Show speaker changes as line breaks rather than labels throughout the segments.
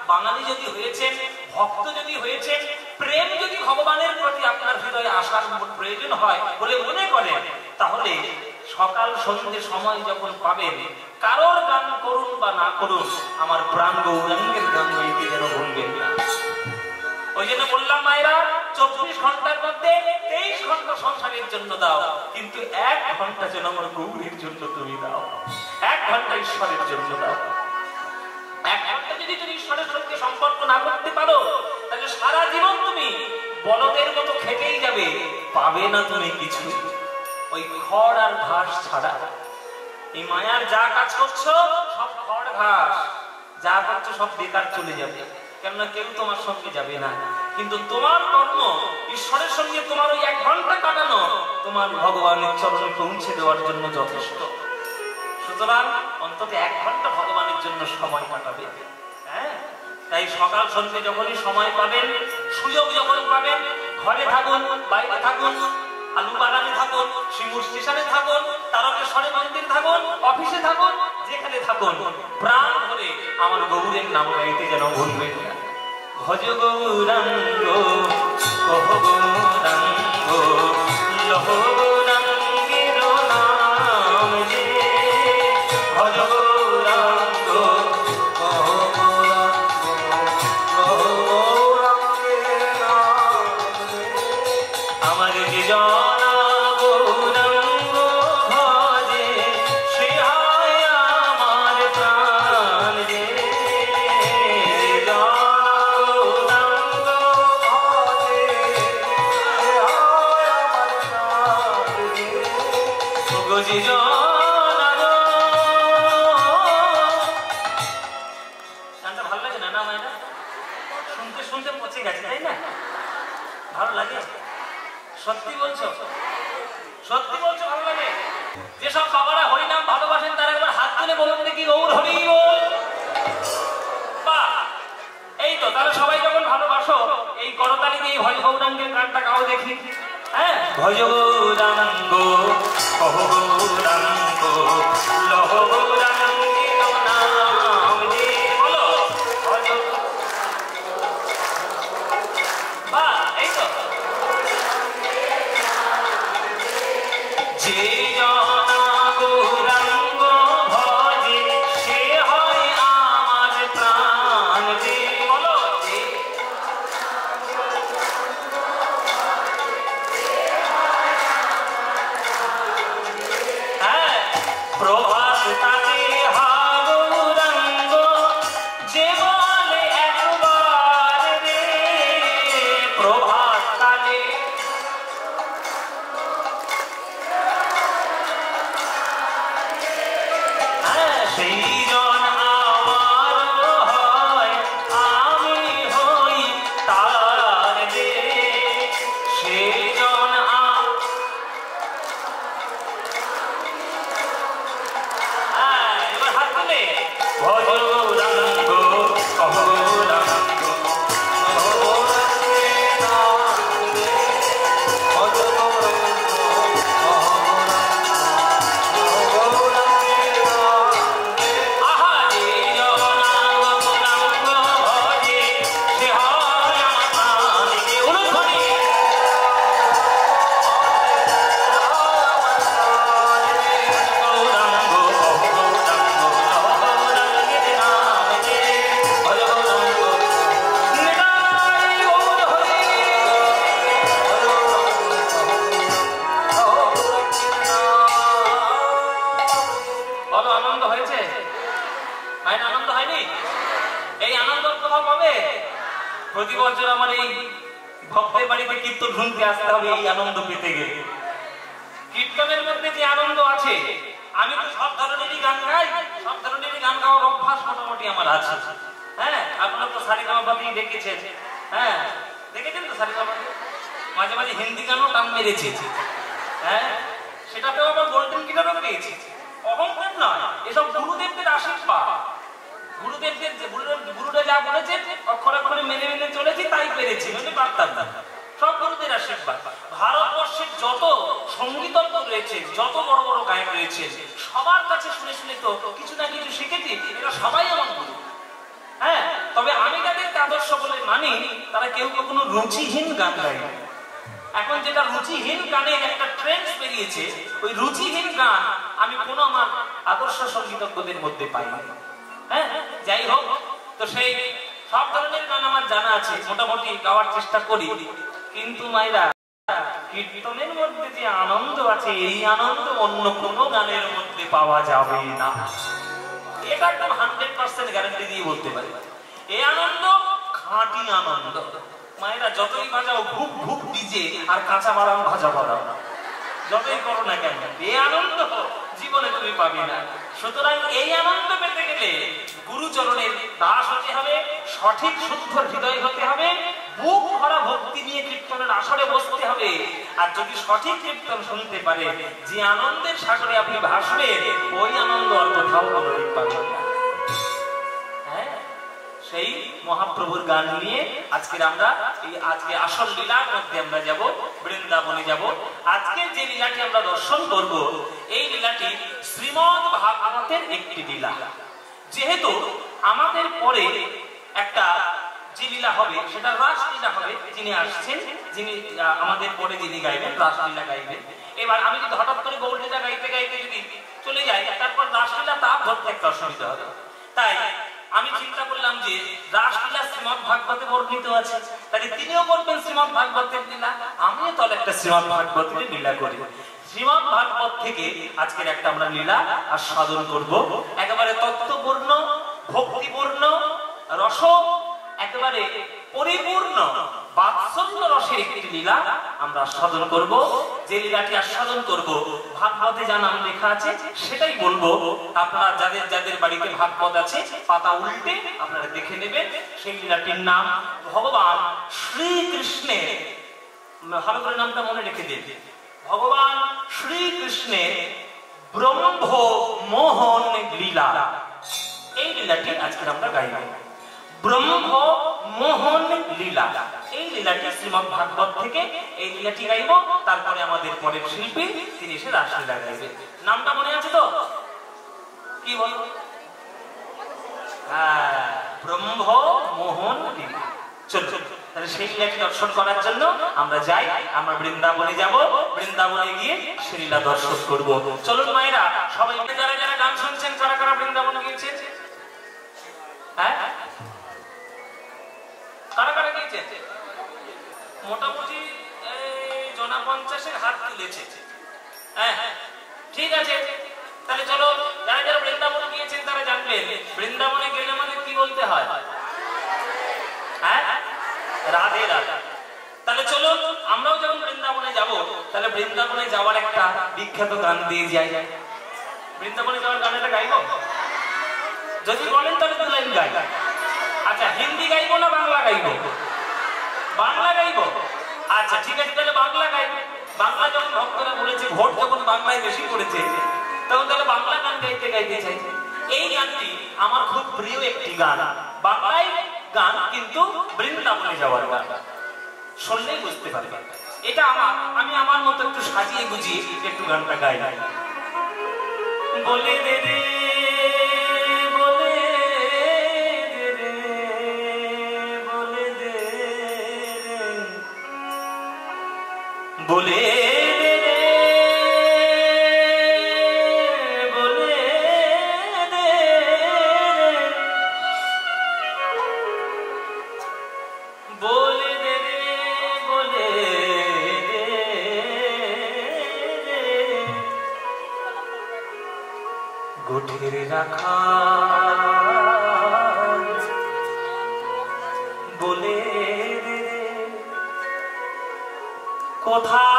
বাঙালি যদি হয়েছেন, ভক্ত যদি হয়েছেন, প্রেম যদি ভগবানের প্রতি আপনার হৃদয়ে আসার প্রয়োজন হয় বলে মনে করেন, তাহলে সকাল সন্ধ্যে সময় যখন পাবেন, কারোর গান করুন বা না করুন, আমার প্রাণ গৌরাঙ্গের গান গাইতে যেন ভুলবেন না। ওই জন্য বললাম মায়েরা, 24 ঘন্টার মধ্যে 23 ঘন্টা সংসারের জন্য দাও, কিন্তু 1 ঘন্টা যেন আমার গৌরীর জন্য তুমি দাও, 1 ঘন্টা ঈশ্বরের জন্য দাও। 1 ঘন্টা যদি তুমি ঈশ্বরের সঙ্গে সম্পর্ক না করতে পারো, তাহলে সারা জীবন তুমি বলদের মতো খেটেই যাবে, পাবে না তুমি কিছু, ওই খড় আর ঘাস ছাড়া। এই মায়ার যা কাজ করছো সব খড় ঘাস, যা করছো সব বেকার চলে যাবে, কেননা কেউ তোমার সঙ্গে যাবে না। কিন্তু তোমার কর্ম ঈশ্বরের সঙ্গে তোমার ওই 1 ঘন্টা কাটানো তোমার ভগবানের চরণে পৌঁছে দেওয়ার জন্য যথেষ্ট। সুতরাং অন্তত 1 ঘন্টা ভগবানের জন্য সময় কাটাবে। হ্যাঁ, তাই সকাল সন্ধ্যে যখনই সময় পাবেন, সুযোগ যখন পাবেন, ঘরে থাকুন, বাইরে থাকুন, আলু বাগানে থাকুন, শিমুর স্টেশনে থাকুন, তারকেশ্বরে মন্দির থাকুন, অফিসে থাকুন, যেখানে থাকুন, প্রাণ ভরে আমার গৌরের নাম গাইতে যেন ভুলবেন না। ভজ গৌরাঙ্গ কহ গৌরাঙ্গ লহ গৌরাঙ্গের নাম রে, ভজ গৌরাঙ্গ কহ গৌরাঙ্গ লহ গৌরাঙ্গের নাম রে, আমার যে জানা গৌরাঙ্গ ভজে সে হয় আমার প্রাণ রে, ভালো লাগে না? না মায়েরা শুনতে শুনতে পচে গেছে, তাই না? ভালো লাগে? সত্যি বলছো? সত্যি বলছো ভালো লাগে? যেসব বাবারা হরিনাম ভালোবাসেন তারা একবার হাত তুলে বলুন দেখি গৌর হরি বল। বাহ, এই তো, তাহলে সবাই যখন ভালোবাসো এই করতালি দিয়ে ভজ গৌরাঙ্গের গানটা গাও দেখি। হ্যাঁ, ভজ গৌরাঙ্গ কহ গৌরাঙ্গ লহ গৌরাঙ্গের নাম রে, বলো ভজ। বাহ, এই তো, যে জানা গৌরাঙ্গ ভজে সে হয় আমার প্রাণ রে, বলো। হ্যাঁ, প্রভাত তাকে হা গৌরাঙ্গ যে বলে একবার রে, প্রভাত তাকে সেই জন আমার হয়, আমি হই তার রে, সেই জন এবার হাত তুলে ভজ গৌরাঙ্গ কহ গৌরাঙ্গ প্রতি বছর আমার এই ভক্তের বাড়িতে কীর্তন শুনতে আসতে হবে এই আনন্দ পেতে গেলে। কীর্তনের মধ্যে যে আনন্দ আছে, আমি তো সব ধরনেরই গান গাই, সব ধরনেরই গান গাওয়ার অভ্যাস মোটামুটি আমার আছে। হ্যাঁ, আপনারা তো সারেগামাপাতেই দেখেছেন। হ্যাঁ, দেখেছেন তো সারেগামাপাতে মাঝে মাঝে হিন্দি গানও টান মেরেছে। হ্যাঁ, সেটাতেও আবার গোল্ডেন গিটারও পেয়েছি। অহংকার নয়, এসব গুরুদেবদের আশীর্বাদ। গুরুদেবদের গুরুরা যা বলেছে অক্ষরে অক্ষরে মেনে মেনে চলেছি, তাই পেরেছি, মানে পারতাম না। সব গুরুদের আশীর্বাদ। ভারতবর্ষের যত সঙ্গীতজ্ঞ রয়েছে, যত বড় বড় গায়ক রয়েছে, সবার কাছে শুনে শুনে তো কিছু না কিছু শিখেছি। এরা সবাই আমার গুরু। হ্যাঁ, তবে আমি আদর্শ বলে মানি, তারা কেউ কখনো রুচিহীন গান গায়। এখন যেটা রুচিহীন গানের একটা ট্রেন্ড বেরিয়েছে, ওই রুচিহীন গান আমি কোনো আমার আদর্শ সঙ্গীতজ্ঞদের মধ্যে পাই না। হ্যাঁ, যাই হোক, তো সেই সব ধরনের গান আমার জানা আছে, মোটামুটি গাওয়ার চেষ্টা করি। কিন্তু মায়েরা, কীর্তনের মধ্যে যে আনন্দ আছে, এই আনন্দ অন্য কোনো গানের মধ্যে পাওয়া যাবে না। এটা একদম 100% গ্যারান্টি দিয়ে বলতে পারি। এই আনন্দ খাঁটি আনন্দ। মায়েরা যতই বাজাও ঘুপ ঘুপ ডিজে আর কাঁচা বাদাম ভাজা বাদাম, যতই করো না কেন, এই আনন্দ জীবনে তুমি পাবে না। সুতরাং এই আনন্দ পেতে গেলে গুরুচরণের দাস হতে হবে, সঠিক শুদ্ধ হৃদয় হতে হবে, বুক ভরা ভক্তি নিয়ে কীর্তনের আসরে বসতে হবে। আর যদি সঠিক কীর্তন শুনতে পারে, যে আনন্দের সাগরে আপনি ভাসবেন, ওই আনন্দ আর কোথাও কোনোদিন পাবেন না। হ্যাঁ, সেই মহাপ্রভুর গান নিয়ে আজকে আমরা আজকে আসল লীলার মধ্যে আমরা যাব, বৃন্দাবনে যাব। আজকে যে লীলাটি আমরা দর্শন করব, এই লীলাটি শ্রীমদ্ ভাগবতের একটি লীলা। যেহেতু আমাদের পরে একটা যে লীলা হবে সেটা রাসলীলা হবে, যিনি আসছেন, যিনি আমাদের পরে যিনি গাইবেন, রাসলীলা গাইবেন। এবার আমি যদি হঠাৎ করে গৌরলীলা গাইতে গাইতে যদি চলে যাই, তারপর রাসলীলা তার ধরতে একটা অসুবিধা হবে। তাই আমি চিন্তা করলাম যে রাসলীলা শ্রীমদ্ ভাগবতে বর্ণিত আছে, তাহলে তিনিও বলবেন শ্রীমদ্ ভাগবতের লীলা, আমিও তাহলে একটা শ্রীমদ্ ভাগবতের লীলা করি। শ্রীমদ্ ভাগবত থেকে আজকের একটা আমরা লীলা আস্বাদন করব। একেবারে তত্ত্বপূর্ণ, ভক্তিপূর্ণ, রস একেবারে পরিপূর্ণ বাৎসল্য রসের একটি লীলা আমরা আস্বাদন করব। যে লীলাটি আস্বাদন করব, ভাগবতে যা নাম লেখা আছে সেটাই বলবো। আপনারা যাদের যাদের বাড়িতে ভাগবত আছে, পাতা উল্টে আপনারা দেখে নেবেন। সেই লীলাটির নাম ভগবান শ্রীকৃষ্ণের, ভালো করে নামটা মনে রেখে দিন, ভগবান শ্রীকৃষ্ণের ব্রহ্ম মোহন লীলা। এই লীলাটি আজকে আমরা গাইব, ব্রহ্ম মোহন লীলা। এই লীলাটি শ্রীমদ্ ভাগবত থেকে এই লীলাটি গাইব। তারপরে আমাদের পরের শিল্পী তিনি এসে রাসলীলা গাইবেন। নামটা মনে আছে তো? কি বলো? হ্যাঁ, ব্রহ্ম মোহন লীলা। চল, তাহলে সেই লীলাটি দর্শন করার জন্য আমরা যাই, আমরা বৃন্দাবনে যাব। বৃন্দাবনে গিয়ে সেই লীলা দর্শন করব। চলুন মায়েরা, সবাই যারা যারা গান শুনছেন, কারা কারা বৃন্দাবনে গিয়েছে? হ্যাঁ, কারা কারা গিয়েছে? মোটামুটি 50 হাত তুলেছে। হ্যাঁ, ঠিক আছে। তাহলে চলো, যারা যারা বৃন্দাবনে গিয়েছেন তারা জানবেন বৃন্দাবনে গেলে আমাদের কি বলতে হয়। হ্যাঁ, রাধে রাধে। তাহলে চলো, আমরাও যখন বৃন্দাবনে যাব, তাহলে বৃন্দাবনে যাওয়ার একটা বিখ্যাত গান দিয়ে যাই। বৃন্দাবনে যাওয়ার গানটা গাইবো? যদি বলেন তাহলে 2 লাইন গাই। আচ্ছা, হিন্দি গাইবো না বাংলা গাইবো? বাংলা গাইবো। আচ্ছা, ঠিক আছে, তাহলে বাংলা গাইবো। বাংলা যখন ভক্তরা বলেছে, ভোট যখন বাংলায় বেশি পড়েছে, তখন তাহলে বাংলা গান গাইতে গাইতে চাই। এই গানটি আমার খুব প্রিয় একটি গান, বাংলায় গান কিন্তু বৃন্দাবনে যাওয়ার গান। শুনলেই বুঝতে পারবে এটা আমি আমার মতো একটু সাজিয়ে গুজিয়ে একটু গানটা গাই। বলে দে রে, বলে বলে দে, বলে দে, বলে দে, গোঠের রাখা বলে দে, কোথায়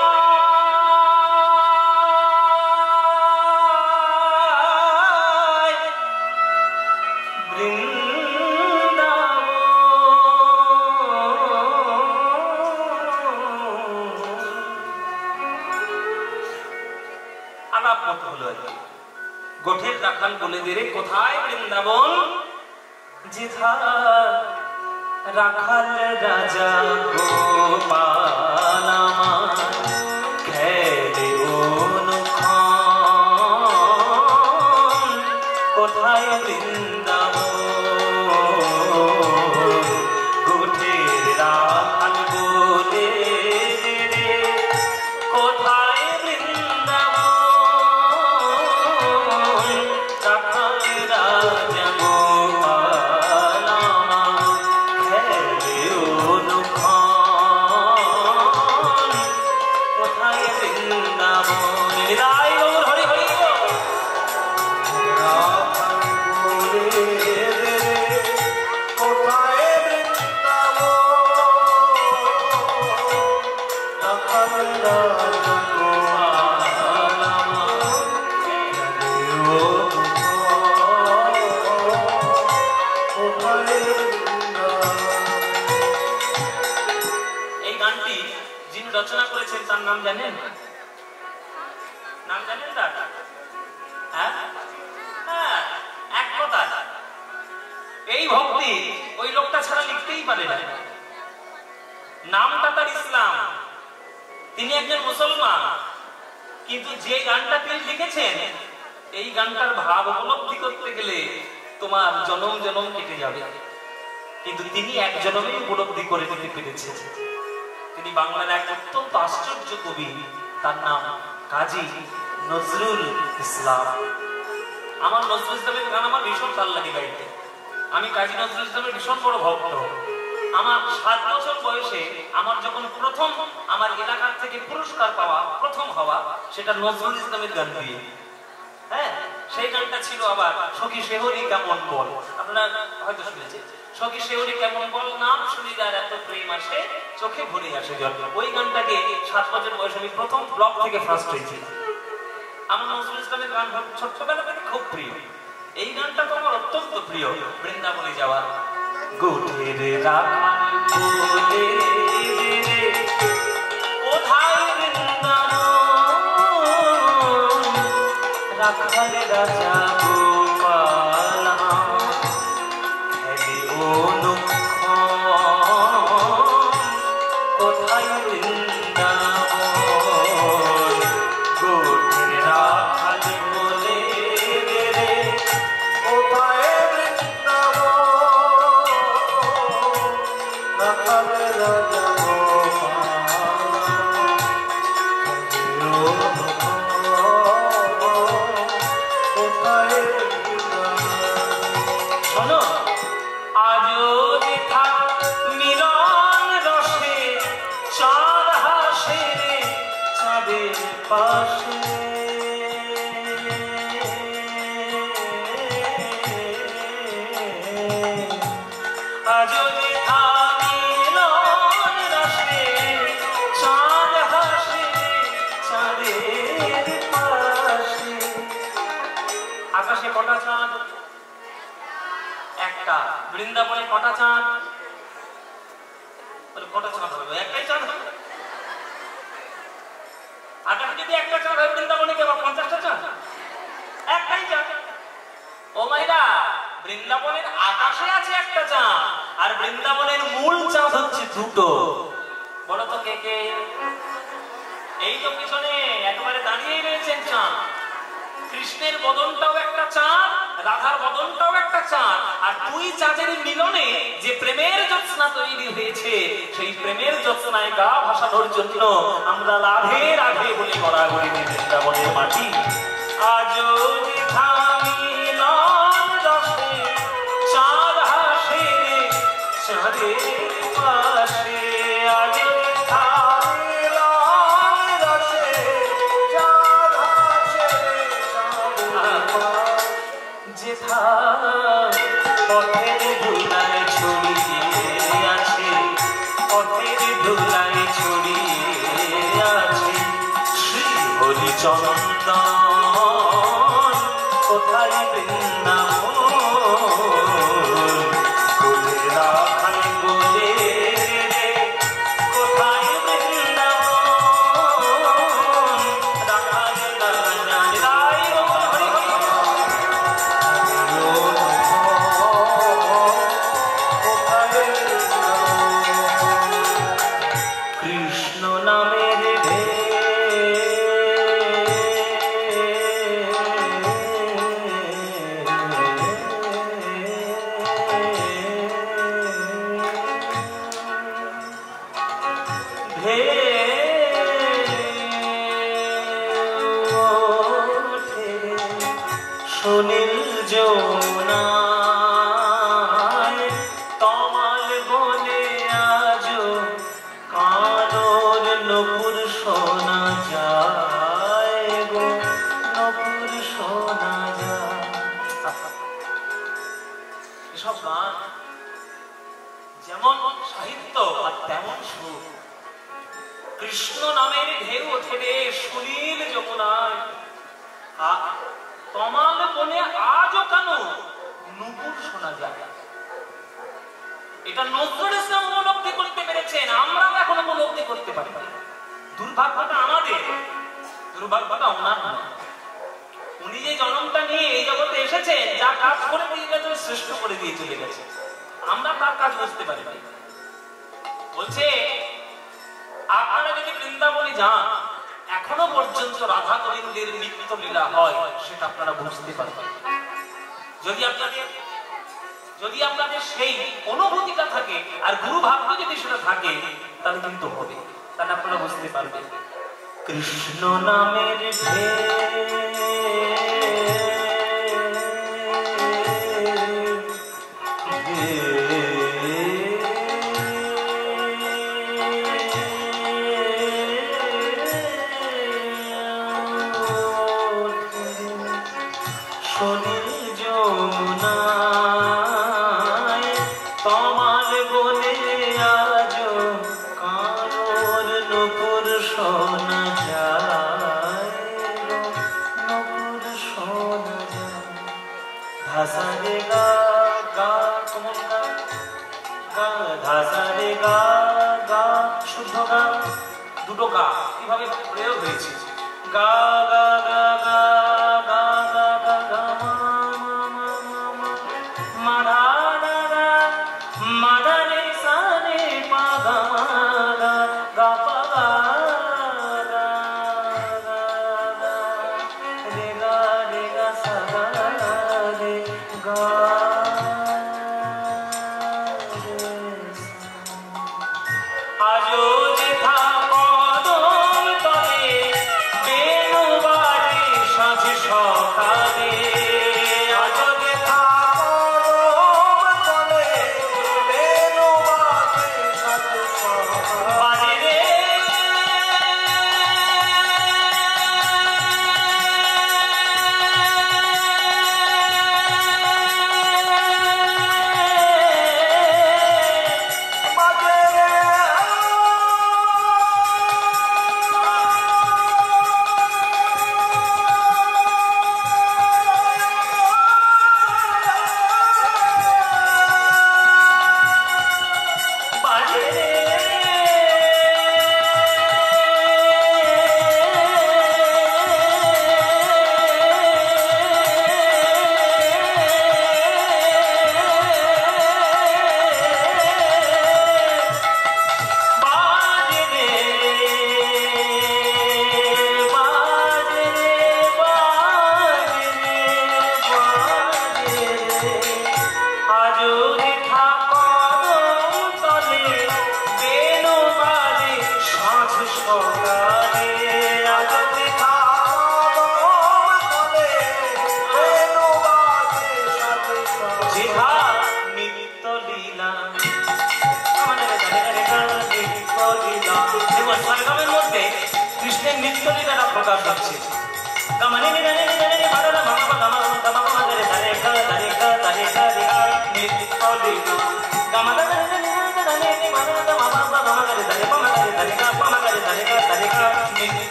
বৃন্দাবন? আলাপ মত হলো, গোঠের রাখাল বলে দে রে, কোথায় বৃন্দাবন? যেথা রাখাল রাজা গোপাল খেলে অনুক্ষণ, কোথায় বৃন্দাবন? রচনা করেছেন তার নাম জানেন? নাম জানেন তার? হ্যাঁ, এক কথা, এই ভক্তি ওই লোকটা ছাড়া লিখতেই পারে না। নামটা তার ইসলাম, তিনি একজন মুসলমান, কিন্তু যে গানটা তিনি লিখেছেন এই গানটার ভাব উপলব্ধি করতে গেলে তোমার জনম জনম কেটে যাবে, কিন্তু তিনি এক জনমে উপলব্ধি করে নিতে পেরেছেন। তিনি বাংলার এক অত্যন্ত আশ্চর্য কবি, তার নাম কাজী নজরুল ইসলাম। আমার নজরুল ইসলামের গান আমার ভীষণ ভালো লাগে গাইতে। আমি কাজী নজরুল ইসলামের ভীষণ বড় ভক্ত। আমার 7 বছর বয়সে আমার যখন প্রথম আমার এলাকার থেকে পুরস্কার পাওয়া, প্রথম হওয়া, সেটা নজরুল ইসলামের গান দিয়ে। হ্যাঁ, সেই গানটা ছিল আবার সখী শেহরি কেমন বল, আপনারা হয়তো শুনেছেন। সখী শেহরি কেমন বল, নাম শুনিদার এত প্রেম আসে, চোখে ভরে আসে জল। ওই গানটাকে 7 বছর বয়সে আমি প্রথম ব্লক থেকে ফার্স্ট হয়েছি। আমার নজরুল ইসলামের গান ছোট্টবেলা থেকে খুব প্রিয়। এই গানটা তো আমার অত্যন্ত প্রিয়। বৃন্দাবনে যাওয়া গোঠের রাখাল বলে কোথায় বৃন্দাবন, রাখাল রাজা গোপাল খেলে অনুক্ষণ, কোথায় বৃন্দাবন, গোঠের রাখাল বলে কোথায় বৃন্দাবন, রাখাল রাজা পাশে আজো দেখা মিলন রসে, চাঁদ হাসে চাঁদের পাশে। আকাশে কটা চাঁদ? একটা। বৃন্দাবনে কটা চাঁদ? কটা চাঁদ হবে? একটাই চাঁদ। আকাশে যদি একটা চাঁদ হয়, বৃন্দাবনে কেবল 50টা চাঁদ? একটাই চাঁদ। ও মাইরা, বৃন্দাবনের আকাশে আছে একটা চাঁদ, আর বৃন্দাবনের মূল চাঁদ হচ্ছে দুটো। বলো তো কে কে? এই তো পিছনে একবারে দাঁড়িয়েই রয়েছেন চাঁদ। কৃষ্ণের বদনটাও একটা চাঁদ, রাধার বদনটাও একটা চাঁদ, আর দুই চাঁদের মিলনে যে প্রেমের জ্যোৎস্না তৈরি হয়েছে, সেই প্রেমের জ্যোৎস্নায় গা ভাসানোর জন্য আমরা রাধে রাধে বলে গড়াগড়ি দিয়ে বৃন্দাবনের মাটি। আজও দেখা মিলন রসে, চাঁদ হাসে চাঁদের পাশে, আজও দেখা মিলন রসে, চাঁদ হাসে চাঁদের পাশে। যেথা পথের ধুলায় ছড়িয়ে আছে, পথের ধুলায় ছড়িয়ে আছে শ্রী হরিচন্দন, কোথায় বৃন্দাবন, বলে রাখাল বলে কোথায় বৃন্দাবন, রাখাল রাজা রায় হরি হরি। কৃষ্ণ নামের সুনীল যমুনায় তমাল বলে আজো কানোর নপুর শোনা যায় গো, নপুর শোনা যায়। এসব গান যেমন সাহিত্য আর তেমন সুর। কৃষ্ণ নামের ঢেউ ওঠে রে সুনীল যমুনায়, তমাল বনে আজও কেন নুপুর শোনা যায়। এটা নজরুল ইসলাম উপলব্ধি করতে পেরেছেন, আমরাও এখন উপলব্ধি করতে পারি। দুর্ভাগ্যটা আমাদের, দুর্ভাগ্যটা ওনার নয়। উনি যে জন্মটা নিয়ে এই জগতে এসেছেন, যা কাজ করে দিয়ে গেছে শ্রেষ্ঠ করে দিয়ে চলে গেছে, আমরা তার কাজ বুঝতে পারি না। বলছে আপনারা যদি বৃন্দাবনে যান, এখনো পর্যন্ত রাধা গোবিন্দের নিত্য লীলা হয়, সেটা আপনারা বুঝতে পারবেন। যদি আপনাদের সেই অনুভূতিটা থাকে আর গুরু ভাগ্য যদি সেটা থাকে, তাহলে কিন্তু হবে, তাহলে আপনারা বুঝতে পারবেন। কৃষ্ণ নামের দুটো গা কিভাবে প্রয়োগ হয়েছে, গা গা গা গা গা গা গা গা মা ধা ধা ধা মা ধা রে সা রে পা গা গা গা পা গা গা গা রে গা রে গা সা গা রে গা।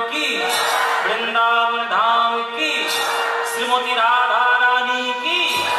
श्रीमती राधा रानी की।